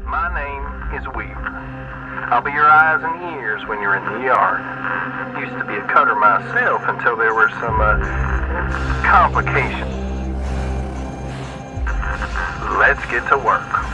My name is Weaver. I'll be your eyes and ears when you're in the yard. Used to be a cutter myself until there were some complications. Let's get to work.